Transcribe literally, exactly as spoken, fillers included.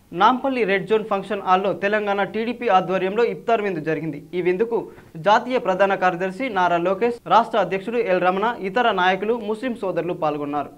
Nampally red zone function హాల్లో Telangana TDP ఆధ్వర్యంలో ఇఫ్తార్ విందు జరిగింది। ఈ విందుకు జాతీయ ప్రధాన కార్యదర్శి నారా లోకేష్, రాష్ట్ర అధ్యక్షుడు ఎల్ రమణ, ఇతర నాయకులు, ముస్లిం సోదరులు పాల్గొన్నారు।